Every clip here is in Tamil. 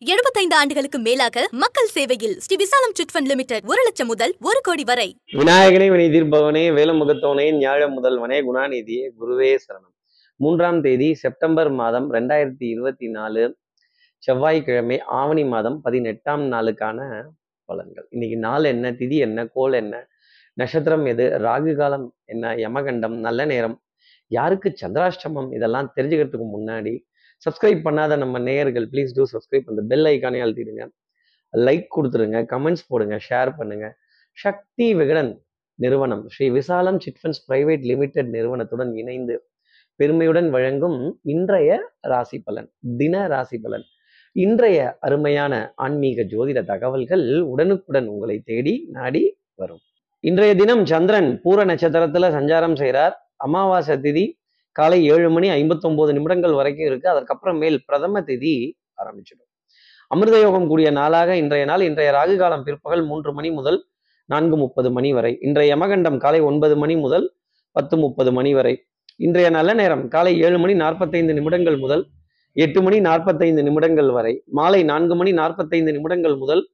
75 ஆண்டுகளுக்கு மேலாக மக்கள் சேவையில் ஸ்ரீ விசாலம் சிட் ஃபண்ட் லிமிடெட் 1 லட்சம் முதல் 1 கோடி வரை. விநாயகனே வினை தீர்ப்பவனே வேலமுகத்தவனே ஞாழ முதல்வனே குணாநிதியே குருவே சரணம். 3ஆம் தேதி செப்டம்பர் மாதம் 2024 செவ்வாய்க்கிழமை ஆவணி மாதம் 18ஆம் நாளுக்கான பலன்கள். இன்னைக்கு நாள் என்ன, திதி என்ன, கோல் என்ன, நட்சத்திரம் எது, ராகு காலம் என்ன, யமகண்டம், நல்ல நேரம், யாருக்கு சந்திராஷ்டமம், இதெல்லாம் தெரிஞ்சுக்கிறதுக்கு முன்னாடி சப்ஸ்கிரைப் பண்ணாத நம்ம நேயர்கள் ப்ளீஸ் டூ சப்ஸ்கிரைப், அந்த பெல் ஐக்கானே அழுத்திடுங்க, லைக் கொடுத்துருங்க, கமெண்ட்ஸ் போடுங்க, ஷேர் பண்ணுங்க. சக்தி விகடன் நிறுவனம் ஸ்ரீ விசாலம் சிட் ஃபண்ட்ஸ் பிரைவேட் லிமிடெட் நிறுவனத்துடன் இணைந்து பெருமையுடன் வழங்கும் இன்றைய ராசி பலன், தின ராசி பலன். இன்றைய அருமையான ஆன்மீக ஜோதிட தகவல்கள் உடனுக்குடன் உங்களை தேடி நாடி வரும். இன்றைய தினம் சந்திரன் பூர நட்சத்திரத்துல சஞ்சாரம் செய்கிறார். அமாவாசை திதி காலை 7:59 வரைக்கும் இருக்கு. அதற்கப்புறமேல் பிரதம திதி ஆரம்பிச்சிடும். அமிர்த யோகம் கூடிய நாளாக இன்றைய நாள். இன்றைய ராகு காலம் பிற்பகல் 3 மணி முதல் 4:30 வரை. இன்றைய யமகண்டம் காலை 9 மணி முதல் 10:30 வரை. இன்றைய நல்ல நேரம் காலை 7:45 முதல் 8:45 வரை. மாலை 4:45 முதல்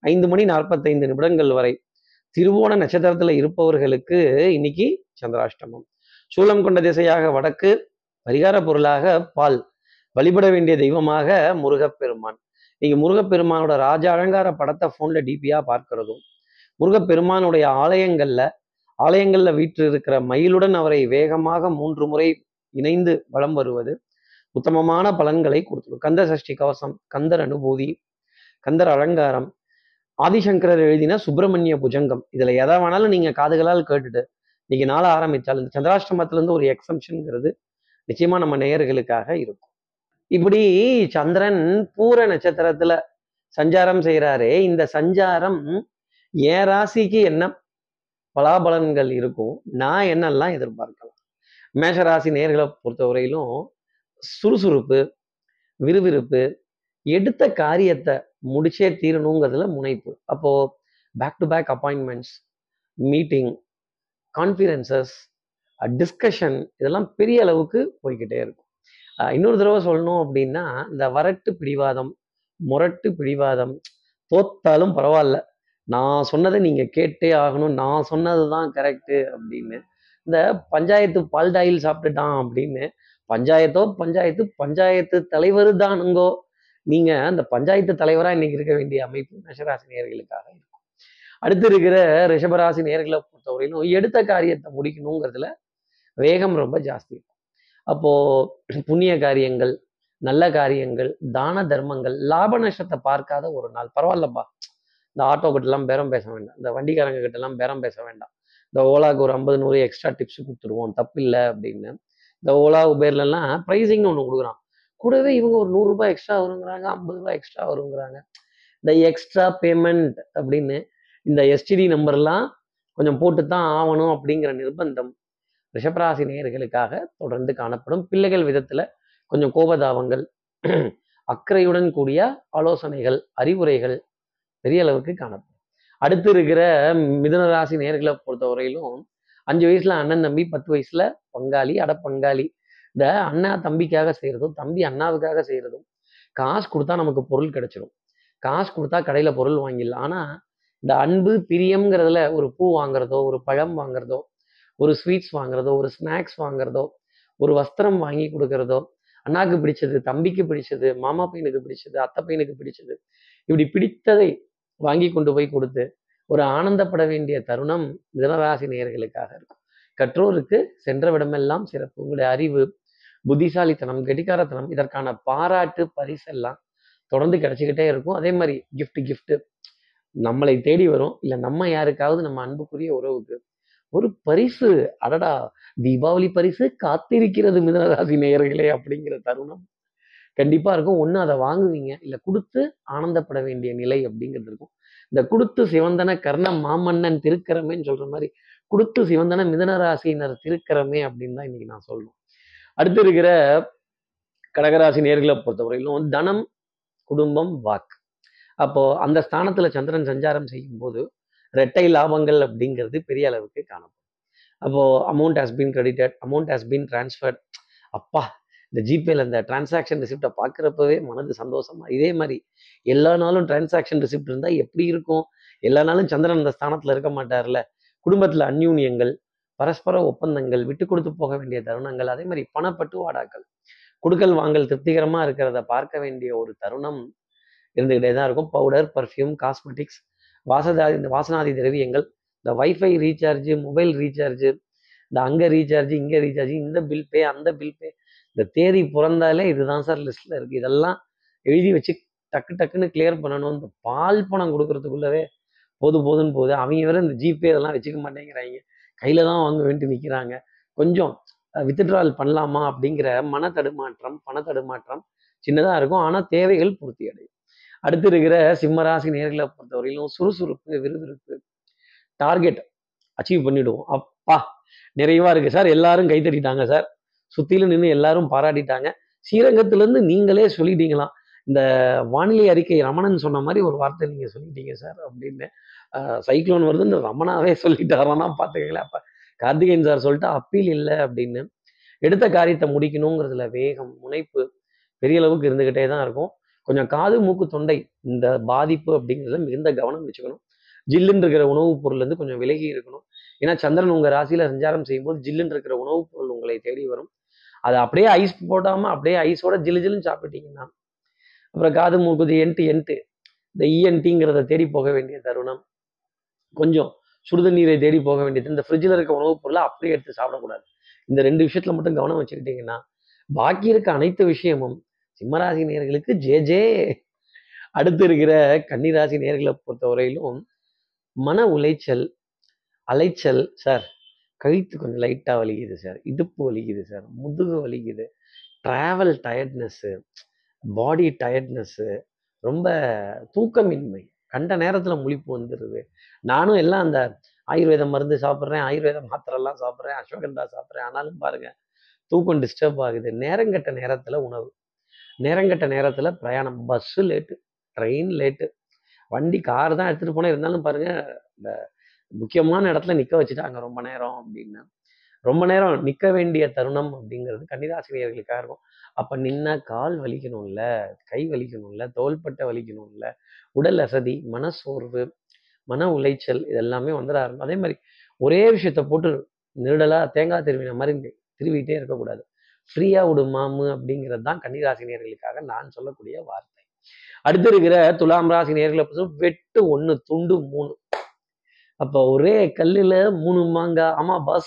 5:45 வரை. திருவோண நட்சத்திரத்துல இருப்பவர்களுக்கு இன்னைக்கு சந்திராஷ்டமம். சூலம் கொண்ட திசையாக வடக்கு. பரிகார பொருளாக பால். வழிபட வேண்டிய தெய்வமாக முருகப்பெருமான். நீங்க முருகப்பெருமானோட ராஜ அலங்கார படத்தை போன்ல டிபியா பார்க்கிறதும், முருகப்பெருமானுடைய ஆலயங்கள்ல வீற்று இருக்கிற மயிலுடன் அவரை வேகமாக 3 முறை இணைந்து வலம் வருவது உத்தமமான பலன்களை கொடுத்துடும். கந்த சஷ்டி கவசம், கந்தர் அனுபூதி, கந்தர் அலங்காரம், ஆதிசங்கரர் எழுதின சுப்பிரமணிய புஜங்கம், இதுல எதை வேணாலும் நீங்க காதுகளால் கேட்டுட்டு இன்னைக்கு நாள ஆரம்பிச்சால் இந்த சந்திராஷ்டமத்துல இருந்து ஒரு எக்ஸம்ஷன்ங்கிறது நிச்சயமா நம்ம நேயர்களுக்காக இருக்கும். இப்படி சந்திரன் பூர நட்சத்திரத்துல சஞ்சாரம் செய்யறாரே, இந்த சஞ்சாரம் என் ராசிக்கு என்ன பலாபலன்கள் இருக்கும், நான் என்னெல்லாம் எதிர்பார்க்கலாம். மேஷராசி நேயர்களை பொறுத்தவரையிலும் சுறுசுறுப்பு, விறுவிறுப்பு, எடுத்த காரியத்தை முடிச்சே தீரணுங்கிறதுல முனைப்பு. அப்போ back to back appointments, meeting, conferences, discussion, இதெல்லாம் பெரிய அளவுக்கு போய்கிட்டே இருக்கும். இன்னொரு தடவை சொல்லணும் அப்படின்னா, இந்த வரட்டு பிடிவாதம், முரட்டு பிடிவாதம், தோத்தாலும் பரவாயில்ல, நான் சொன்னதை நீங்க கேட்டே ஆகணும், நான் சொன்னதுதான் கரெக்டு அப்படின்னு, இந்த பஞ்சாயத்து பால்டாயில் சாப்பிட்டுட்டான் அப்படின்னு, பஞ்சாயத்து தலைவர் தானுங்கோ, நீங்க அந்த பஞ்சாயத்து தலைவரா இன்னைக்கு இருக்க வேண்டிய அமைப்பு மேஷராசி நேயர்களுக்காக இருக்கும். அடுத்து இருக்கிற ரிஷபராசி நேயர்களை பொறுத்தவரையிலும் எடுத்த காரியத்தை முடிக்கணுங்கிறதுல வேகம் ரொம்ப ஜாஸ்தி இருக்கும். அப்போ புண்ணிய காரியங்கள், நல்ல காரியங்கள், தான தர்மங்கள், லாப நஷ்டத்தை பார்க்காத ஒரு நாள். பரவாயில்லப்பா, இந்த ஆட்டோ கிட்ட எல்லாம் பேரம் பேச வேண்டாம், இந்த வண்டிக்காரங்க கிட்ட எல்லாம் பேரம் பேச வேண்டாம், இந்த ஓலாக்கு ஒரு 50-100 எக்ஸ்ட்ரா டிப்ஸ் கொடுத்துருவோம், தப்பு இல்லை அப்படின்னு இந்த ஓலா உபேர்ல எல்லாம் ப்ரைஸிங்னு ஒன்று கொடுக்குறான். கூடவே இவங்க ஒரு 100 ரூபாய் எக்ஸ்ட்ரா வருங்கிறாங்க, 50 ரூபாய் எக்ஸ்ட்ரா வருங்கிறாங்க. இந்த எக்ஸ்ட்ரா பேமெண்ட் அப்படின்னு இந்த எஸ்டிடி நம்பர்லாம் கொஞ்சம் போட்டு தான் ஆகணும் அப்படிங்கிற நிர்பந்தம் ரிஷபராசி நேயர்களுக்காக தொடர்ந்து காணப்படும். பிள்ளைகள் விதத்துல கொஞ்சம் கோபதாபங்கள், அக்கறையுடன் கூடிய ஆலோசனைகள், அறிவுரைகள் பெரிய அளவுக்கு காணப்படும். அடுத்து இருக்கிற மிதுனராசி நேயர்களை பொறுத்தவரையிலும் 5 வயசுல அண்ணன் தம்பி, 10 வயசுல பங்காளி, அடப்பங்காளி, இந்த அண்ணா தம்பிக்காக செய்யறதும், தம்பி அண்ணாவுக்காக செய்யறதும். காசு கொடுத்தா நமக்கு பொருள் கிடைச்சிடும், காசு கொடுத்தா கடையில பொருள் வாங்கிடலாம். ஆனா இந்த அன்பு பிரியம்ங்கிறதுல ஒரு பூ வாங்குறதோ, ஒரு பழம் வாங்குறதோ, ஒரு ஸ்வீட்ஸ் வாங்குறதோ, ஒரு ஸ்நாக்ஸ் வாங்குறதோ, ஒரு வஸ்திரம் வாங்கி கொடுக்கறதோ, அண்ணாக்கு பிடிச்சது, தம்பிக்கு பிடிச்சது, மாமா பையனுக்கு பிடிச்சது, அத்தை பையனுக்கு பிடிச்சது, இப்படி பிடித்ததை வாங்கி கொண்டு போய் கொடுத்து ஒரு ஆனந்தப்பட வேண்டிய தருணம் மிதுனராசி நேயர்களுக்காக இருக்கும். கற்றோருக்கு சென்ற விடமெல்லாம் சிறப்பு. உங்களுடைய அறிவு, புத்திசாலித்தனம், கெட்டிக்காரத்தனம், இதற்கான பாராட்டு, பரிசெல்லாம் தொடர்ந்து கிடைச்சிக்கிட்டே இருக்கும். அதே மாதிரி கிஃப்ட் நம்மளை தேடி வரும். இல்லை நம்ம யாருக்காவது நம்ம அன்புக்குரிய உறவுக்கு ஒரு பரிசு, அடடா தீபாவளி பரிசு காத்திருக்கிறது மிதுனராசி நேயர்களே அப்படிங்கிற தருணம் கண்டிப்பா இருக்கும். ஒண்ணு அதை வாங்குவீங்க, இல்லை கொடுத்து ஆனந்தப்பட வேண்டிய நிலை அப்படிங்கிறது இருக்கும். இந்த கொடுத்து சிவந்தன கர்ண மாமன்னன் திருக்கரமேன்னு சொல்ற மாதிரி கொடுத்து சிவந்தன மிதுனராசினர் திருக்கரமே அப்படின்னு தான் இன்னைக்கு நான் சொல்லணும். அடுத்து இருக்கிற கடகராசி நேயர்களை பொறுத்தவரையிலும் தனம், குடும்பம், வாக்கு. அப்போ அந்த ஸ்தானத்துல சந்திரன் சஞ்சாரம் செய்யும் போது இரட்டை லாபங்கள் அப்படிங்கிறது பெரிய அளவுக்கு காணப்படும். அப்போ amount has been credited, amount has been transferred, அப்பா இந்த ஜிபேல இந்த டிரான்சாக்ஷன் ரிசிப்டை பார்க்குறப்பவே மனது சந்தோஷமா. இதே மாதிரி எல்லா நாளும் டிரான்சாக்ஷன் ரிசிப்ட் இருந்தால் எப்படி இருக்கும்? எல்லா நாளும் சந்திரன் அந்த ஸ்தானத்தில் இருக்க மாட்டார்ல. குடும்பத்தில் அந்யூன்யங்கள், பரஸ்பர ஒப்பந்தங்கள், விட்டு கொடுத்து போக வேண்டிய தருணங்கள், அதே மாதிரி பணப்பட்டுவாடாக்கள், கொடுக்கல் வாங்கல் திருப்திகரமாக இருக்கிறத பார்க்க வேண்டிய ஒரு தருணம் இருந்துகிட்டே தான் இருக்கும். பவுடர், பர்ஃப்யூம், காஸ்மெட்டிக்ஸ், வாசனாதி திரவியங்கள், இந்த வைஃபை ரீசார்ஜ், மொபைல் ரீசார்ஜ், இந்த அங்கே ரீசார்ஜ், இங்கே ரீசார்ஜ், இந்த பில் பே, அந்த பில் பே, இந்த தேதி பிறந்தாலே இதுதான் சார் லிஸ்ட்டில் இருக்குது. இதெல்லாம் எழுதி வச்சு டக்கு டக்குன்னு கிளியர் பண்ணணும். இந்த பால் பணம் கொடுக்கறதுக்குள்ளவே போதுன்னு போகுது. அவங்க வேற இந்த ஜிபே இதெல்லாம் வச்சுக்க மாட்டேங்கிறாங்க. கையில் தான் வாங்க வேண்டி நிற்கிறாங்க. கொஞ்சம் வித்ட்ரால் பண்ணலாமா அப்படிங்கிற பணத்தடுமாற்றம் சின்னதாக இருக்கும். ஆனால் தேவைகள் பூர்த்தி அடையும். அடுத்து இருக்கிற சிம்மராசி நேர்களை பொறுத்தவரையிலும் சுறுசுறுப்பு, விறுவிறுப்பு, டார்கெட் அச்சீவ் பண்ணிடுவோம். அப்பா நிறைவா இருக்கு சார், எல்லாரும் கைத்தட்டிட்டாங்க சார், சுத்திலும் நின்று எல்லாரும் பாராட்டிட்டாங்க. ஸ்ரீரங்கத்திலேருந்து நீங்களே சொல்லிட்டீங்களாம், இந்த வானிலை அறிக்கை ரமணன் சொன்ன மாதிரி ஒரு வார்த்தை நீங்க சொல்லிட்டீங்க சார் அப்படின்னு. சைக்ளோன் வருதுன்னு ரமணாவே சொல்லிட்டாரானா பார்த்துக்கங்களேன். அப்ப கார்த்திகேயன் சார் சொல்லிட்டு அப்பீல் இல்லை அப்படின்னு. எடுத்த காரியத்தை முடிக்கணுங்கிறதுல வேகம், முனைப்பு பெரிய அளவுக்கு இருந்துகிட்டே தான் இருக்கும். கொஞ்சம் காது, மூக்கு, தொண்டை இந்த பாதிப்பு அப்படிங்கிறத மிகுந்த கவனம் வச்சுக்கணும். ஜில்லுன்னு இருக்கிற உணவுப் பொருள்லேருந்து கொஞ்சம் விலகி இருக்கணும். ஏன்னா சந்திரன் உங்கள் ராசியில் சஞ்சாரம் செய்யும்போது ஜில்லுன்னு இருக்கிற உணவுப் பொருள் உங்களை தேடி வரும். அதை அப்படியே ஐஸ் போடாமல் அப்படியே ஐஸோட ஜில்லுன்னு சாப்பிட்டீங்கன்னா அப்புறம் காது, மூக்குது, என்ட்டு இந்த இஎன்டிங்கிறத தேடி போக வேண்டிய தருணம். கொஞ்சம் சுடுதண்ணீரை தேடி போக வேண்டியது. இந்த ஃப்ரிட்ஜில் இருக்க உணவுப் பொருளை அப்படியே எடுத்து சாப்பிடக்கூடாது. இந்த 2 விஷயத்துல மட்டும் கவனம் வச்சுக்கிட்டீங்கன்னா பாக்கி இருக்க அனைத்து விஷயமும் சிம்மராசி நேயர்களுக்கு ஜே. அடுத்து இருக்கிற கன்னிராசி நேயர்களை பொறுத்தவரையிலும் மன உளைச்சல், அலைச்சல் சார், கழுத்து கொஞ்சம் லைட்டாக வலிக்குது சார், இடுப்பு வலிக்குது சார், முதுகு வலிக்குது, ட்ராவல் டயர்ட்னஸ்ஸு, பாடி டயர்ட்னஸ்ஸு, ரொம்ப தூக்கமின்மை, கண்ட நேரத்தில் முழிப்பு வந்துடுது. நானும் எல்லாம் அந்த ஆயுர்வேத மருந்து சாப்பிட்றேன், ஆயுர்வேத மாத்திரைலாம் சாப்பிட்றேன், அஸ்வகந்தா சாப்பிட்றேன், ஆனாலும் பாருங்க தூக்கம் டிஸ்டர்ப் ஆகுது. நேரங்கட்ட நேரத்தில் உணவு, நேரங்கட்ட நேரத்தில் பிரயாணம், பஸ்ஸு லேட்டு, ட்ரெயின் லேட்டு, வண்டி கார் தான் எடுத்துகிட்டு போனால் இருந்தாலும் பாருங்க இந்த முக்கியமான இடத்துல நிற்க வச்சுட்டாங்க ரொம்ப நேரம் அப்படின்னு. ரொம்ப நேரம் நிற்க வேண்டிய தருணம் அப்படிங்கிறது கன்னிராசினியர்களுக்காக இருக்கும். அப்போ நின்ன கால் வலிக்கணும்ல, கை வலிக்கணும்ல, தோள்பட்டை வலிக்கணும்ல, உடல் அசதி, மனசோர்வு, மன உளைச்சல் இதெல்லாமே வந்துட ஆரம்பிக்கும். அதே மாதிரி ஒரே விஷயத்த போட்டு நிருடலாக தேங்காய் திருவின மாதிரி திருவிட்டே இருக்கக்கூடாது. ஃப்ரீயாக விடு மாமு அப்படிங்கிறது தான் கன்னிராசினியர்களுக்காக நான் சொல்லக்கூடிய வார்த்தை. அடுத்து இருக்கிற துலாம் ராசி நேர்களை வெட்டு 1 துண்டு 3. அப்போ ஒரே கல்லில் 3 மாங்காய். ஆமா பாஸ்,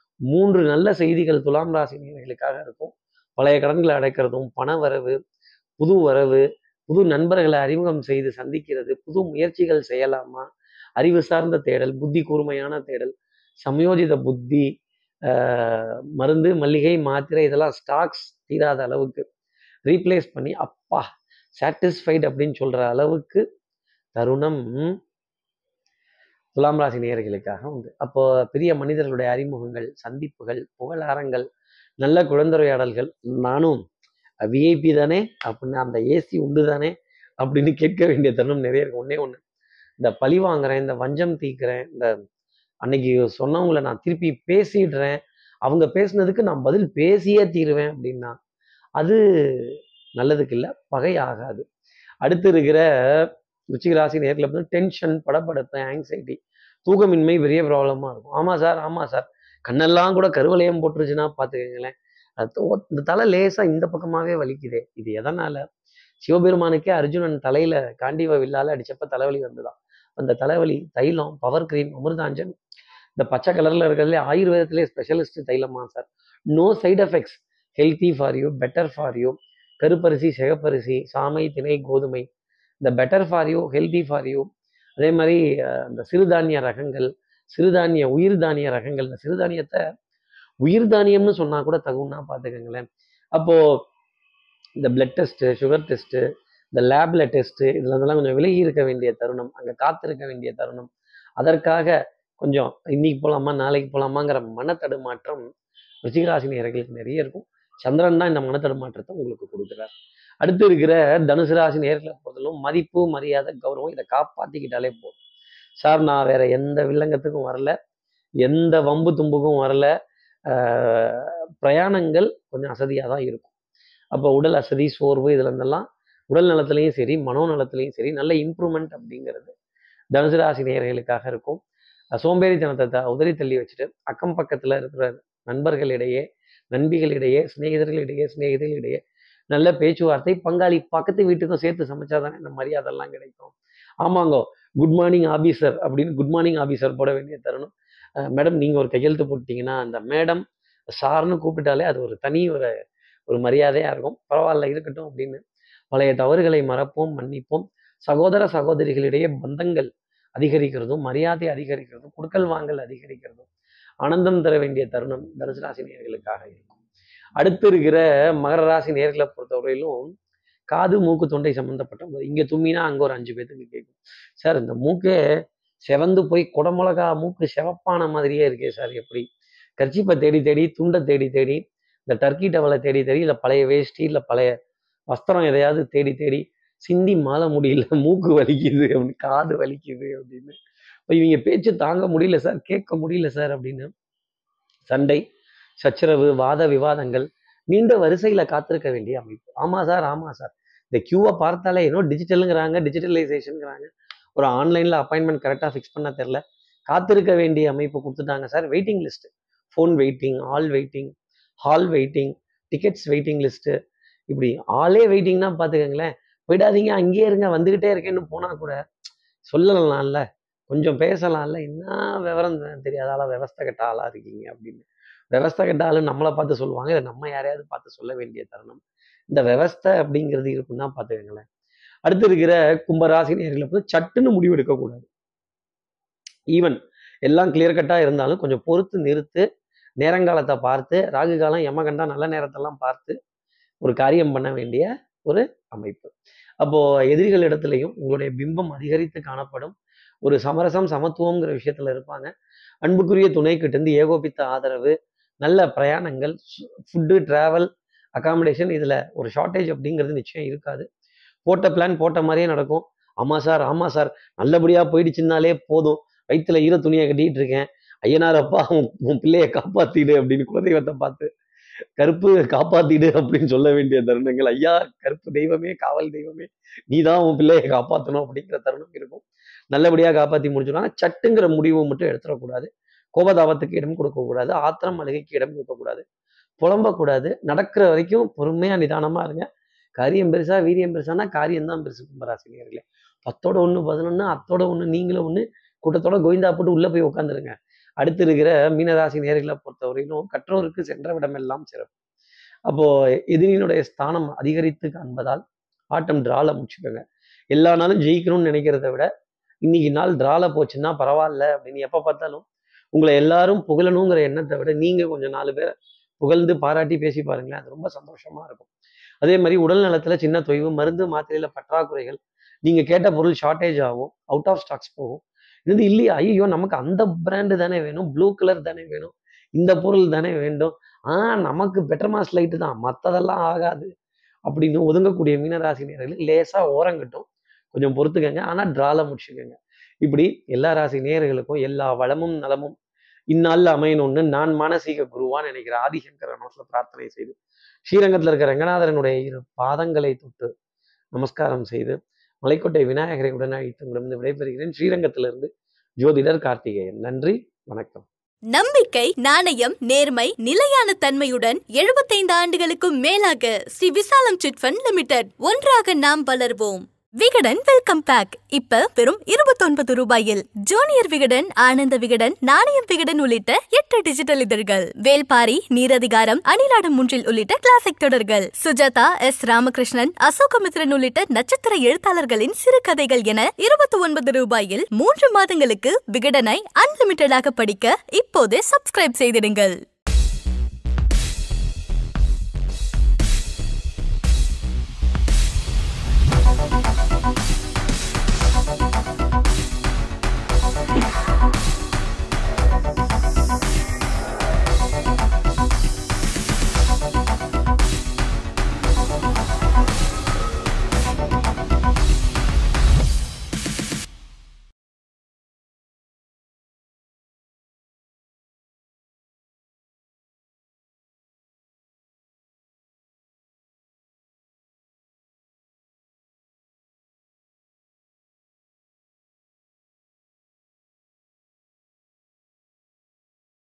3 நல்ல செய்திகள் துலாம் ராசி நேயர்களுக்காக இருக்கும். பழைய கடன்களை அடைக்கிறதும், பண வரவு, புது வரவு, புது நண்பர்களை அறிமுகம் செய்து சந்திக்கிறது, புது முயற்சிகள் செய்யலாமா, அறிவு சார்ந்த தேடல், புத்தி கூர்மையான தேடல், சமயோஜித புத்தி, மருந்து, மல்லிகை, மாத்திரை இதெல்லாம் ஸ்டாக்ஸ் தீராத அளவுக்கு ரீப்ளேஸ் பண்ணி அப்பா சாட்டிஸ்ஃபைட் அப்படின்னு சொல்ற அளவுக்கு தருணம் துலாம் ராசி நேயர்களுக்காக உண்டு. அப்போ பெரிய மனிதர்களுடைய அறிமுகங்கள், சந்திப்புகள், புகழாரங்கள், நல்ல குழந்தையாடல்கள், நானும் விஐபி தானே அப்படின்னு, அந்த ஏசி உண்டு தானே அப்படின்னு கேட்க வேண்டிய தருணம் நிறைய இருக்கு. ஒண்ணு இந்த பழி வாங்குறேன், இந்த வஞ்சம் தீக்கிறேன், இந்த அன்னைக்கு சொன்னவங்களை நான் திருப்பி பேசிடுறேன், அவங்க பேசுனதுக்கு நான் பதில் பேசியே தீருவேன் அப்படின்னா அது நல்லதுக்கு இல்லை, பகை ஆகாது. அடுத்து இருக்கிற ருச்சிக ராசி நேர்களை பார்த்து டென்ஷன், படபடப்பு, ஆங்ஸைட்டி, தூக்கமின்மை பெரிய ப்ராப்ளமாக இருக்கும். ஆமாம் சார் கண்ணெல்லாம் கூட கருவளையம் போட்டுருச்சுன்னா பார்த்துக்கங்களேன். இந்த தலை லேசாக இந்த பக்கமாகவே வலிக்குதே, இது எதனால்? சிவபெருமானுக்கே அர்ஜுனன் தலையில் காண்டிவ வில்லால் அடித்தப்ப தலைவலி வந்துதான். அந்த தலைவலி தைலம், பவர் கிரீம், அமிர்தாஞ்சன், இந்த பச்சை கலரில் இருக்கிறதுலே ஆயுர்வேதத்திலே ஸ்பெஷலிஸ்ட் தைலமா sir. No side effects, healthy for you, better for you. கருப்பரிசி, சிகப்பரிசி, சாமை, திணை, கோதுமை, இந்த better for you, healthy for you. அதே மாதிரி இந்த சிறுதானிய ரகங்கள், உயிர் தானிய ரகங்கள். இந்த சிறுதானியத்தை உயிர் தானியம்னு சொன்னா கூட தகுன்னா பார்த்துக்கங்களேன். அப்போ இந்த பிளட் டெஸ்ட்டு, சுகர் டெஸ்ட்டு, இந்த லேப்ல டெஸ்ட்டு இதெல்லாம் கொஞ்சம் விலகி இருக்க வேண்டிய தருணம், அங்கே காத்திருக்க வேண்டிய தருணம். அதற்காக கொஞ்சம் இன்னைக்கு போகலாமா, நாளைக்கு போகலாமாங்கிற மனத்தடுமாற்றம் ருச்சிகராசி நேயர்களுக்கு நிறைய இருக்கும். சந்திரன் தான் இந்த மனத்தடுமாற்றத்தை உங்களுக்கு கொடுக்குறார். அடுத்து இருக்கிற தனுசு ராசி நேர்களை பொறுத்தலும் மதிப்பு, மரியாதை, கௌரவம் இதை காப்பாற்றிக்கிட்டாலே போதும் சார். நான் வேற எந்த வில்லங்கத்துக்கும் வரல, எந்த வம்பு தும்புக்கும் வரல. பிரயாணங்கள் கொஞ்சம் அசதியாக தான் இருக்கும். அப்போ உடல் அசதி, சோர்வு இதுல இருந்தெல்லாம் உடல் நலத்திலையும் சரி, மனோ நலத்திலையும் சரி நல்ல இம்ப்ரூவ்மெண்ட் அப்படிங்கிறது தனுசு ராசி நேயர்களுக்காக இருக்கும். சோம்பேறித்தனத்தை உதறி தள்ளி வச்சுட்டு அக்கம் பக்கத்துல இருக்கிற நண்பர்களிடையே, நண்பிகளிடையே, சிநேகிதர்களிடையே நல்ல பேச்சுவார்த்தை, பங்காளி பக்கத்து வீட்டுக்கும் சேர்த்து சமைச்சாதானே இந்த மரியாதைலாம் கிடைக்கும். ஆமாங்கோ, குட் மார்னிங் ஆபீசர் அப்படின்னு குட் மார்னிங் ஆபீசர் போட வேண்டிய தருணம். மேடம் நீங்க ஒரு கையெழுத்து போட்டீங்கன்னா அந்த மேடம் சார்னு கூப்பிட்டாலே அது ஒரு தனி ஒரு மரியாதையா இருக்கும். பரவாயில்ல இருக்கட்டும் அப்படின்னு பழைய தவறுகளை மறப்போம், மன்னிப்போம். சகோதர சகோதரிகளிடையே பந்தங்கள் அதிகரிக்கிறதும், மரியாதை அதிகரிக்கிறதும், குடுக்கல் வாங்கல் அதிகரிக்கிறதும் ஆனந்தம் தர வேண்டிய தருணம் தனுசு ராசி நேயர்களுக்காக இருக்கும். அடுத்து இருக்கிற மகர ராசி நேயர்களை பொறுத்தவரையிலும் காது, மூக்கு, தொண்டை சம்பந்தப்பட்டவங்க. இங்க தும்மினா அங்க ஒரு 5 பேத்துக்கு கேட்கும். சார் இந்த மூக்கே செவந்து போய் குடமிளகா மூக்கு செவப்பான மாதிரியே இருக்கே சார், எப்படி? கர்ச்சிப்பை தேடி தேடி, துண்டை தேடி தேடி, இந்த டர்க்கி டவலை தேடி தேடி, இல்லை பழைய வேஷ்டி, இல்லை பழைய வஸ்திரம் எதையாவது தேடி தேடி சிந்தி மாலை முடியல, மூக்கு வலிக்குது அப்படின்னு, காது வலிக்குது அப்படின்னு. இப்போ இவங்க பேச்சு தாங்க முடியல சார், கேட்க முடியல சார் அப்படின்னு சண்டை, சச்சரவு, வாத விவாதங்கள், நீண்ட வரிசையில காத்திருக்க வேண்டிய அமைப்பு. ஆமா சார், ஆமா சார், இந்த கியூவை பார்த்தாலே ஏதோ டிஜிட்டலுங்கிறாங்க, டிஜிட்டலைசேஷனுங்கிறாங்க, ஒரு ஆன்லைன்ல அப்பாயின்மெண்ட் கரெக்டாக ஃபிக்ஸ் பண்ண தெரில, காத்திருக்க வேண்டிய அமைப்பு கொடுத்துட்டாங்க sir. Waiting list, phone waiting, all waiting, hall waiting, tickets waiting list, இப்படி ஆளே வெயிட்டிங்னா பார்த்துக்கங்களேன். போயிடாதீங்க அங்கேயே இருங்க வந்துகிட்டே இருக்கேன்னு போனால் கூட சொல்லலாம்ல, கொஞ்சம் பேசலாம்ல, என்ன விவரம் தெரியாத ஆளா, விவஸ்தை கெட்ட ஆளா இருக்கீங்க அப்படின்னு. விவஸ்தை கெட்ட ஆளு நம்மளை பார்த்து சொல்லுவாங்க, இதை நம்ம யாரையாவது பார்த்து சொல்ல வேண்டிய தருணம் இந்த விவஸ்தை அப்படிங்கிறது இருக்குன்னா பார்த்துக்கங்களேன். அடுத்து இருக்கிற கும்பராசி நேயர்களை பார்த்து சட்டுன்னு முடிவு எடுக்கக்கூடாது. ஈவன் எல்லாம் கிளியர் கட்டாக இருந்தாலும் கொஞ்சம் பொறுத்து நிறுத்து, நேரங்காலத்தை பார்த்து, ராகு காலம், யமகண்டா, நல்ல நேரத்தெல்லாம் பார்த்து ஒரு காரியம் பண்ண வேண்டிய ஒரு அமைப்பு. அப்போ எதிரிகள் இடத்துலையும் உங்களுடைய பிம்பம் அதிகரித்து காணப்படும். ஒரு சமரசம், சமத்துவங்கிற விஷயத்துல இருப்பாங்க. அன்புக்குரிய துணைக்கிட்ட இருந்து ஏகோபித்த ஆதரவு, நல்ல பிரயாணங்கள், ஃபுட்டு, டிராவல், அகாமடேஷன், இதுல ஒரு ஷார்ட்டேஜ் அப்படிங்கிறது நிச்சயம் இருக்காது. போட்ட பிளான் போட்ட மாதிரியே நடக்கும். ஆமா சார், ஆமா சார், நல்லபடியா போயிடுச்சுன்னாலே போதும், வயிற்றுல ஈர துணியை கட்டிட்டு இருக்கேன், ஐயனார் அப்பா உன் பிள்ளைய காப்பாத்திடு அப்படின்னு குலதெய்வத்தை பார்த்து கருப்பு காப்பாத்திடு அப்படின்னு சொல்ல வேண்டிய தருணங்கள். ஐயா கருப்பு தெய்வமே, காவல் தெய்வமே, நீதான் உன் பிள்ளையை காப்பாற்றணும் அப்படிங்கிற தருணம் இருக்கும். நல்லபடியா காப்பாத்தி முடிச்சிடும். சட்டுங்கிற முடிவை மட்டும் எடுத்துடக்கூடாது. கோபதாபத்துக்கு இடம் கொடுக்கக்கூடாது. ஆத்திரம், அழுகைக்கு இடம் கொடுக்கக்கூடாது. புலம்பக்கூடாது. நடக்கிற வரைக்கும் பொறுமையா நிதானமா இருங்க. காரியம் பெருசா, வீரியம் பெருசானா காரியம் தான் பெருசு. கும்பராசினியர்களே, 10ஓட 1, 11, அத்தோட 1, நீங்களும் 1, கூட்டத்தோட கோவிந்தா போட்டு உள்ள போய் உட்காந்துருங்க. அடுத்து இருக்கிற மீனராசி நேர்களை பொறுத்தவரையிலும் கற்றோருக்கு சென்ற விடமெல்லாம் சிறப்பு. அப்போ எதிரியினுடைய ஸ்தானம் அதிகரித்து காண்பதால் ஆட்டம் டிரால முடிச்சுக்கோங்க. எல்லா நாளும் ஜெயிக்கணும்னு நினைக்கிறத விட இன்னைக்கு நாள் டிரால போச்சுன்னா பரவாயில்ல அப்படின்னு எப்ப பார்த்தாலும் உங்களை எல்லாரும் புகழணுங்கிற எண்ணத்தை விட நீங்க கொஞ்சம் 4 பேரை புகழ்ந்து பாராட்டி பேசி பாருங்களேன், அது ரொம்ப சந்தோஷமா இருக்கும். அதே மாதிரி உடல் நலத்துல சின்ன தொய்வு, மருந்து மாத்திரையில பற்றாக்குறைகள், நீங்க கேட்ட பொருள் ஷார்ட்டேஜ் ஆகும், அவுட் ஆஃப் ஸ்டாக்ஸ் போகும். இது இல்லையா, ஐயோ நமக்கு அந்த பிராண்டு தானே வேணும், ப்ளூ கலர் தானே வேணும், இந்த பொருள் தானே வேண்டும், நமக்கு பெட்டர் மாஸ் லைட்டு தான், மற்றதெல்லாம் ஆகாது அப்படின்னு ஒதுங்கக்கூடிய மீனராசி நேயர்களுக்கு லேசா ஓரங்கட்டும், கொஞ்சம் பொறுத்துக்கங்க. ஆனா டிரால முடிச்சுக்கோங்க. இப்படி எல்லா ராசி நேயர்களுக்கும் எல்லா வளமும் நலமும் இந்நாளில் அமையணும்னு நான் மானசீக குருவான்னு நினைக்கிற ஆதிசங்கர மனசுல பிரார்த்தனை செய்து ஸ்ரீரங்கத்தில் இருக்கிற ரங்கநாதரனுடைய 2 பாதங்களை தொட்டு நமஸ்காரம் செய்து மலைக்கோட்டை விநாயகரை உடன் அழைத்து உங்களிடம் விடைபெறுகிறேன். ஸ்ரீரங்கத்திலிருந்து ஜோதிடர் கார்த்திகேயன். நன்றி, வணக்கம். நம்பிக்கை, நாணயம், நேர்மை, நிலையான தன்மையுடன் 75 ஆண்டுகளுக்கும் மேலாக ஸ்ரீ விசாலம் சிட் ஃபண்ட் லிமிடெட். ஒன்றாக நாம் வளர்வோம். விகடன் வெல்கம் பேக் இப்ப வெறும் 29 ரூபாயில். ஜூனியர் விகடன், ஆனந்த விகடன், நாணயம் விகடன் உள்ளிட்ட 8 டிஜிட்டல் இதழ்கள், வேல்பாரி, நீரதிகாரம், அணிலாடம் 3 உள்ளிட்ட கிளாசிக் தொடர்கள், சுஜாதா, எஸ். ராமகிருஷ்ணன், அசோகமித்ரன் உள்ளிட்ட நட்சத்திர எழுத்தாளர்களின் சிறுகதைகள் என 29 ரூபாயில் 3 மாதங்களுக்கு விகடனை அன்லிமிட்டடாக படிக்க இப்போதே சப்ஸ்கிரைப் செய்திடுங்கள்.